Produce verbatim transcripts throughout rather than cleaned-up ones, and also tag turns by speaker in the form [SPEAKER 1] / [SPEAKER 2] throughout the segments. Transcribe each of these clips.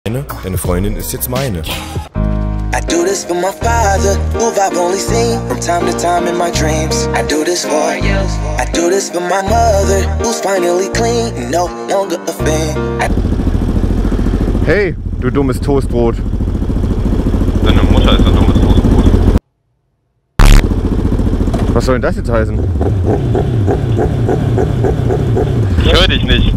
[SPEAKER 1] Deine Freundin ist jetzt meine.
[SPEAKER 2] I do this for my father, who I've only seen from time to time in my dreams. I do this for you. I do this for my mother, who's finally clean, no longer a fan.
[SPEAKER 3] Hey, du dummes Toastbrot.
[SPEAKER 4] Deine Mutter ist ein dummes Toastbrot.
[SPEAKER 3] Was soll denn das jetzt heißen?
[SPEAKER 4] Ich höre dich nicht.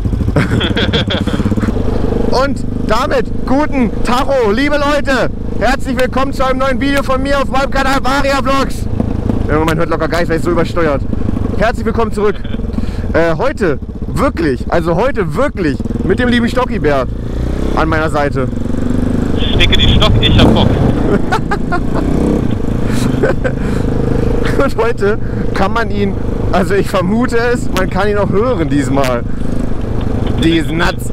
[SPEAKER 3] Und damit guten Tacho, liebe Leute! Herzlich willkommen zu einem neuen Video von mir auf meinem Kanal Varia Vlogs. Man hört locker Geist, weil ich so übersteuert. Herzlich willkommen zurück. Äh, heute wirklich, also heute wirklich mit dem lieben Stockibert an meiner Seite.
[SPEAKER 4] Stecke die Stock, ich hab Bock.
[SPEAKER 3] Und heute kann man ihn, also ich vermute es, man kann ihn auch hören diesmal. Diesen Nuts.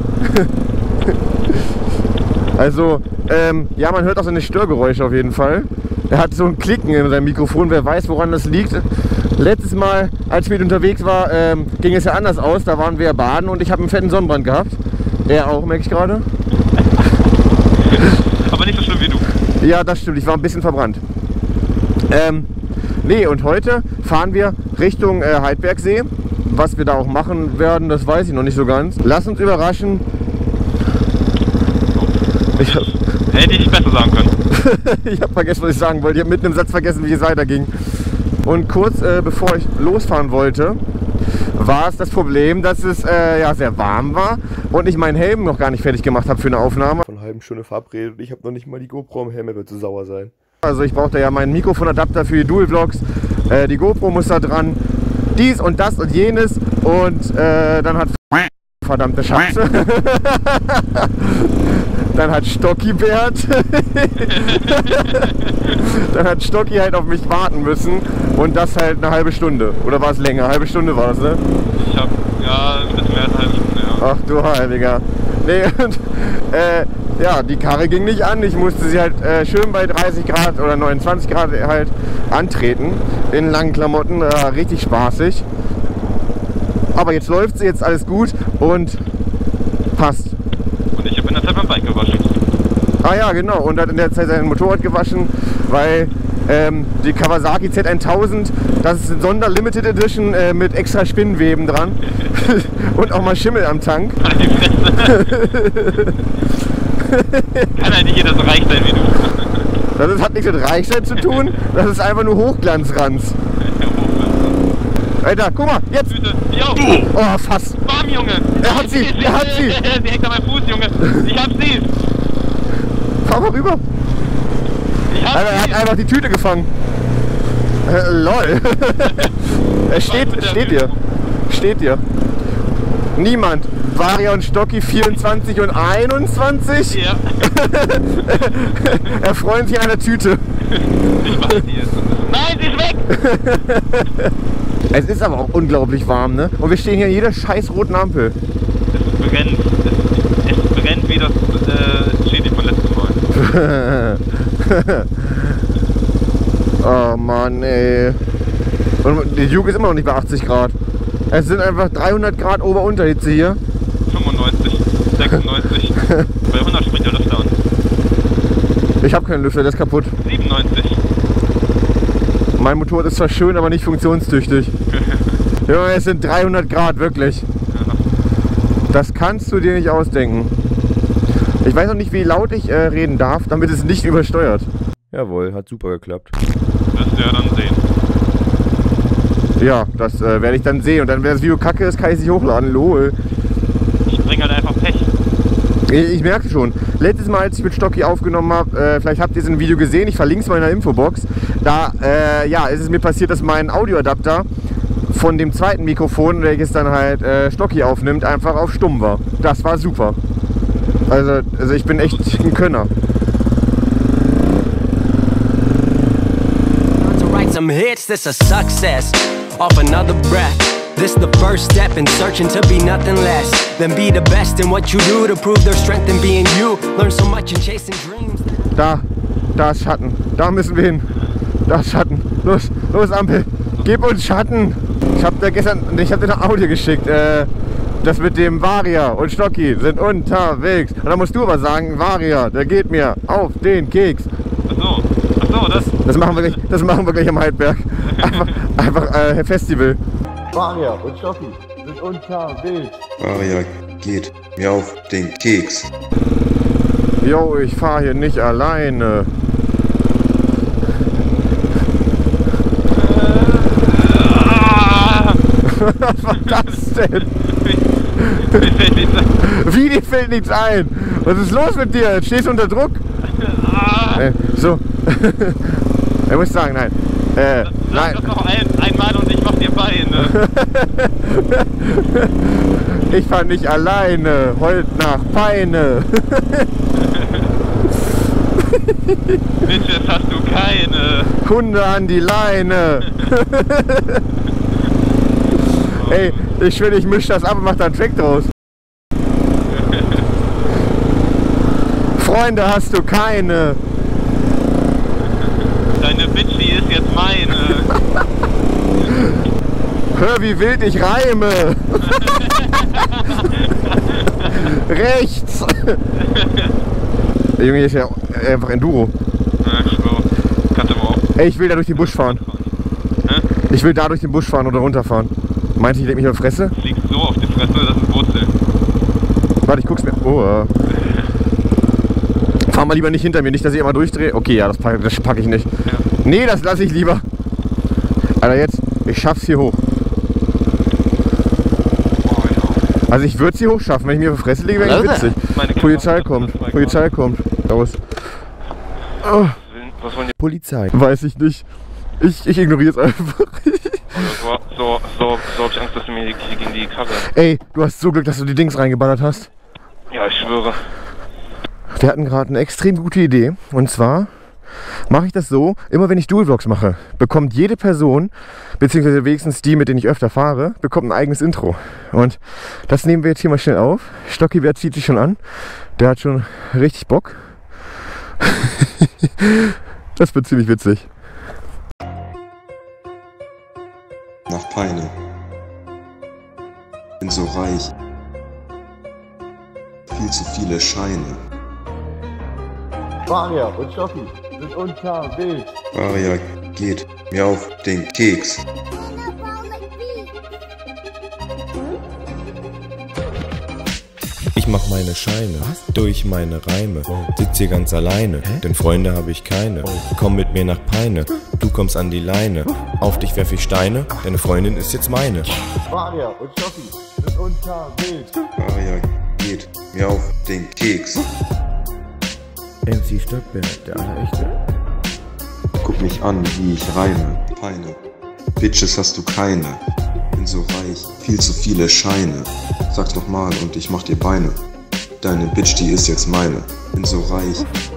[SPEAKER 3] Also, ähm, ja, man hört auch seine Störgeräusche auf jeden Fall. Er hat so ein Klicken in seinem Mikrofon, wer weiß, woran das liegt. Letztes Mal, als ich mit unterwegs war, ähm, ging es ja anders aus. Da waren wir ja baden und ich habe einen fetten Sonnenbrand gehabt. Er auch, merke ich gerade.
[SPEAKER 4] Aber nicht so schlimm wie du.
[SPEAKER 3] Ja, das stimmt, ich war ein bisschen verbrannt. Ähm, nee, und heute fahren wir Richtung äh, Heidbergsee. Was wir da auch machen werden, das weiß ich noch nicht so ganz. Lass uns überraschen. Ich hab,
[SPEAKER 4] Hätte ich besser sagen können.
[SPEAKER 3] ich habe vergessen, was ich sagen wollte. Ich habe mitten im Satz vergessen, wie es weiterging. Und kurz äh, bevor ich losfahren wollte, war es das Problem, dass es äh, ja, sehr warm war und ich meinen Helm noch gar nicht fertig gemacht habe für eine Aufnahme. Von einer halben Stunde verabredet und ich habe noch nicht mal die GoPro am Helm, er wird zu sauer sein. Also ich brauchte ja meinen Mikrofonadapter für die Dual Vlogs. Äh, die GoPro muss da dran. Dies und das und jenes und äh, dann hat verdammte Scheiße. Dann hat Stockibert dann hat Stocki halt auf mich warten müssen und das halt eine halbe Stunde. Oder war es länger? Eine halbe Stunde war es, ne?
[SPEAKER 4] Ich hab, ja, ein bisschen mehr als eine halbe Stunde, ja.
[SPEAKER 3] Ach du Heiliger. Nee, und, äh, ja, die Karre ging nicht an. Ich musste sie halt äh, schön bei dreißig Grad oder neunundzwanzig Grad halt antreten. In langen Klamotten. Äh, richtig spaßig. Aber jetzt läuft sie, jetzt alles gut und passt.
[SPEAKER 4] Und ich habe in der Zeit mein Bike gewaschen.
[SPEAKER 3] Ah ja, genau. Und hat in der Zeit sein Motorrad gewaschen, weil ähm, die Kawasaki Z tausend, das ist eine Sonder-Limited Edition äh, mit extra Spinnenweben dran. Und auch mal Schimmel am Tank.
[SPEAKER 4] Halt die Fresse. Kann halt nicht jeder so reich sein wie du.
[SPEAKER 3] Das ist, hat nichts mit Reichsein zu tun, das ist einfach nur Hochglanzranz. Alter, guck mal, jetzt!
[SPEAKER 4] Bitte. Jo.
[SPEAKER 3] Oh, fast!
[SPEAKER 4] Warm, Junge!
[SPEAKER 3] Er hat sie! Er hat sie!
[SPEAKER 4] Sie hängt an meinem Fuß, Junge! Ich hab sie!
[SPEAKER 3] Fahr mal rüber!
[SPEAKER 4] Ich hab
[SPEAKER 3] Alter, er hat einfach die Tüte gefangen. Äh, lol! Er steht, steht dir. Steht dir. Niemand. Varia und Stocki vierundzwanzig und einundzwanzig?
[SPEAKER 4] Ja.
[SPEAKER 3] Erfreuen sich an der Tüte.
[SPEAKER 4] Ich mach die jetzt. Nein, sie ist weg!
[SPEAKER 3] Es ist aber auch unglaublich warm, ne? Und wir stehen hier an jeder scheiß roten Ampel.
[SPEAKER 4] Es brennt. Es, es brennt wie das äh, Chili von letztem Mal.
[SPEAKER 3] Oh Mann, ey. Und die Juke ist immer noch nicht bei achtzig Grad. Es sind einfach dreihundert Grad Ober-Unterhitze hier.
[SPEAKER 4] fünfundneunzig, sechsundneunzig. Bei hundert springt der Lüfter an.
[SPEAKER 3] Ich habe keinen Lüfter, der ist kaputt.
[SPEAKER 4] siebenundneunzig.
[SPEAKER 3] Mein Motorrad ist zwar schön, aber nicht funktionstüchtig. Junge, es sind dreihundert Grad, wirklich. Das kannst du dir nicht ausdenken. Ich weiß noch nicht, wie laut ich äh, reden darf, damit es nicht übersteuert. Jawohl, hat super geklappt.
[SPEAKER 4] Wirst du ja dann sehen.
[SPEAKER 3] Ja, das äh, werde ich dann sehen. Und dann, wenn das Video kacke ist, kann ich es nicht hochladen. Lol.
[SPEAKER 4] Ich bringe halt einfach Pech.
[SPEAKER 3] Ich, ich merke schon. Letztes Mal, als ich mit Stocki aufgenommen habe, äh, vielleicht habt ihr es in einem Video gesehen, ich verlinke es mal in der Infobox. Da äh, ja, ist es mir passiert, dass mein Audioadapter von dem zweiten Mikrofon, welches dann halt äh, Stocki aufnimmt, einfach auf stumm war. Das war super. Also, also ich bin echt ein Könner.
[SPEAKER 5] To write some hits, this a success off another breath. This the first step in searching to be nothing less than be the best in what you do to prove their strength in being you. Learn so much in chasing dreams.
[SPEAKER 3] Da, da ist Schatten. Da müssen wir hin. Da ist Schatten. Los, los Ampel. Gib uns Schatten. Ich habe da gestern, ich habe dir ein Audio geschickt. Äh, das mit dem Varia und Stocki sind unterwegs. Und dann musst du aber sagen, Varia, der geht mir auf den Keks.
[SPEAKER 4] Achso, achso, das...
[SPEAKER 3] Das machen wir gleich, das machen wir gleich am Heidberg. Einfach, einfach äh, Festival. Varia und Stocki sind unterwegs.
[SPEAKER 6] Varia geht mir auf den Keks.
[SPEAKER 3] Jo, ich fahre hier nicht alleine. Was war das denn?
[SPEAKER 4] Mir fällt nichts ein.
[SPEAKER 3] Wie, dir fällt nichts ein? Was ist los mit dir? Jetzt stehst du unter Druck? Äh, so. Er muss sagen, nein. Äh,
[SPEAKER 4] Sag
[SPEAKER 3] nein.
[SPEAKER 4] das noch ein, einmal und ich mach dir Beine.
[SPEAKER 3] Ich fahr nicht alleine. Heult nach Peine.
[SPEAKER 4] Bitches hast du keine.
[SPEAKER 3] Hunde an die Leine. Ey, ich schwöre, ich misch das ab und mach da einen Track draus. Freunde hast du keine.
[SPEAKER 4] Deine Bitch, die ist jetzt meine.
[SPEAKER 3] Hör, wie wild ich reime. Rechts. Der Junge ist ja einfach Enduro.
[SPEAKER 4] Ja, ich schwöre. Kannst aber auch.
[SPEAKER 3] Ey, ich will da durch den Busch fahren.
[SPEAKER 4] Hä?
[SPEAKER 3] Ich will da durch den Busch fahren oder runterfahren. Meinte ich, leg mich auf die Fresse?
[SPEAKER 4] Du liegst so auf die Fresse, das ist Wurzel.
[SPEAKER 3] Warte, ich guck's mir. Oh, äh. Fahr mal lieber nicht hinter mir, nicht, dass ich immer durchdrehe. Okay, ja, das packe das pack ich nicht.
[SPEAKER 4] Ja.
[SPEAKER 3] Nee, das lasse ich lieber. Alter, jetzt, ich schaff's hier hoch.
[SPEAKER 4] Oh, ja.
[SPEAKER 3] Also ich würde es hier hochschaffen, wenn ich mir auf die Fresse lege, wäre ich witzig.
[SPEAKER 4] Meine
[SPEAKER 3] Polizei
[SPEAKER 4] Kamera-
[SPEAKER 3] kommt, Polizei kommt. Los. Oh,
[SPEAKER 4] Was wollen die?
[SPEAKER 1] Polizei.
[SPEAKER 3] weiß ich nicht. Ich, ich ignoriere es einfach.
[SPEAKER 4] So, so, so, so hab ich Angst, dass du mir hier gegen die Karre.
[SPEAKER 3] Ey, du hast so Glück, dass du die Dings reingeballert hast.
[SPEAKER 4] Ja, ich schwöre.
[SPEAKER 3] Wir hatten gerade eine extrem gute Idee. Und zwar mache ich das so, immer wenn ich Dual-Vlogs mache, bekommt jede Person, beziehungsweise wenigstens die, mit denen ich öfter fahre, bekommt ein eigenes Intro. Und das nehmen wir jetzt hier mal schnell auf. Stocki, wer zieht sich schon an? Der hat schon richtig Bock. Das wird ziemlich witzig.
[SPEAKER 6] Nach Peine. Bin so reich. Viel zu viele Scheine.
[SPEAKER 3] Varia und Stocki sind unterwegs.
[SPEAKER 6] Varia geht mir auf den Keks.
[SPEAKER 1] Ich mach meine Scheine durch meine Reime. Sitz hier ganz alleine, denn Freunde habe ich keine. Komm mit mir nach Peine, du kommst an die Leine. Auf dich werf ich Steine, deine Freundin ist jetzt meine.
[SPEAKER 3] Varia und Stocki sind unterwegs.
[SPEAKER 6] Varia geht mir auf den Keks.
[SPEAKER 1] M C Stockberg, der Allerechte.
[SPEAKER 6] Guck mich an, wie ich reime. Peine. Bitches hast du keine. Bin so reich, viel zu viele Scheine. Sag's nochmal und ich mach dir Beine. Deine Bitch, die ist jetzt meine. Bin so reich,